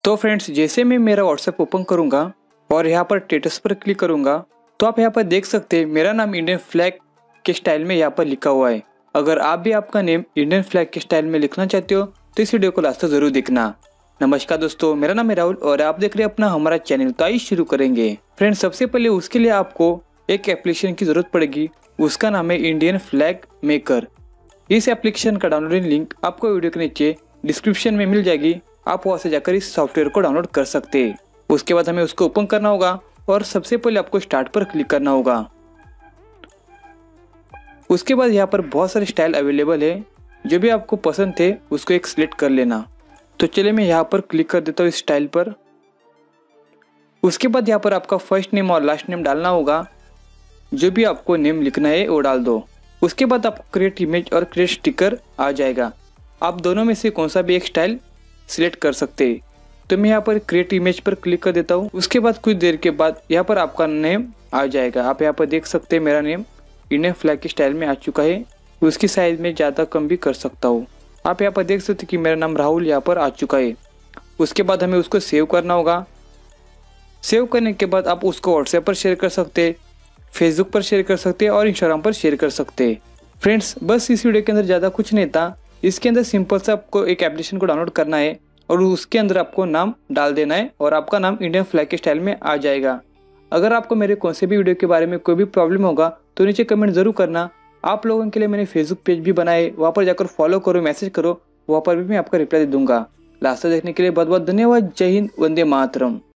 तो फ्रेंड्स, जैसे मैं मेरा व्हाट्सएप ओपन करूंगा और यहाँ पर स्टेटस पर क्लिक करूंगा तो आप यहाँ पर देख सकते हैं मेरा नाम इंडियन फ्लैग के स्टाइल में यहाँ पर लिखा हुआ है। अगर आप भी आपका नेम इंडियन फ्लैग के स्टाइल में लिखना चाहते हो तो इस वीडियो को लास्ट तक जरूर देखना। नमस्कार दोस्तों, मेरा नाम है राहुल और आप देख रहे हैं अपना हमारा चैनल। तो आइए शुरू करेंगे। फ्रेंड्स, सबसे पहले उसके लिए आपको एक एप्लीकेशन की जरूरत पड़ेगी, उसका नाम है इंडियन फ्लैग मेकर। इस एप्लीकेशन का डाउनलोडिंग लिंक आपको वीडियो के नीचे डिस्क्रिप्शन में मिल जाएगी। आप वहां से जाकर इस सॉफ्टवेयर को डाउनलोड कर सकते हैं। उसके बाद हमें उसको ओपन करना होगा और सबसे पहले आपको स्टार्ट पर क्लिक करना होगा। उसके बाद यहाँ पर बहुत सारे स्टाइल अवेलेबल है, जो भी आपको पसंद थे उसको एक सिलेक्ट कर लेना। तो चलिए मैं यहाँ पर क्लिक कर देता हूँ इस स्टाइल पर। उसके बाद यहाँ पर आपका फर्स्ट नेम और लास्ट नेम डालना होगा, जो भी आपको नेम लिखना है वो डाल दो। उसके बाद आपको क्रिएट इमेज और क्रिएट स्टिकर आ जाएगा। आप दोनों में से कौन सा भी एक स्टाइल सिलेक्ट कर सकते हैं। तो मैं यहाँ पर क्रिएट इमेज पर क्लिक कर देता हूँ। उसके बाद कुछ देर के बाद यहाँ पर आपका नेम आ जाएगा। आप यहाँ पर देख सकते हैं मेरा नेम इंडियन फ्लैग के स्टाइल में आ चुका है। उसकी साइज में ज़्यादा कम भी कर सकता हूँ। आप यहाँ पर देख सकते हैं कि मेरा नाम राहुल यहाँ पर आ चुका है। उसके बाद हमें उसको सेव करना होगा। सेव करने के बाद आप उसको व्हाट्सएप पर शेयर कर सकते हैं, फेसबुक पर शेयर कर सकते हैं और इंस्टाग्राम पर शेयर कर सकते हैं। फ्रेंड्स, बस इस वीडियो के अंदर ज़्यादा कुछ नहीं था। इसके अंदर सिंपल से आपको एक एप्लीकेशन को डाउनलोड करना है और उसके अंदर आपको नाम डाल देना है और आपका नाम इंडियन फ्लैग के स्टाइल में आ जाएगा। अगर आपको मेरे कौन से भी वीडियो के बारे में कोई भी प्रॉब्लम होगा तो नीचे कमेंट जरूर करना। आप लोगों के लिए मैंने फेसबुक पेज भी बनाए, वहाँ पर जाकर फॉलो करो, मैसेज करो, वहाँ पर भी मैं आपका रिप्लाई दे दूंगा। लास्ट तक देखने के लिए बहुत बहुत धन्यवाद। जय हिंद, वंदे मातरम।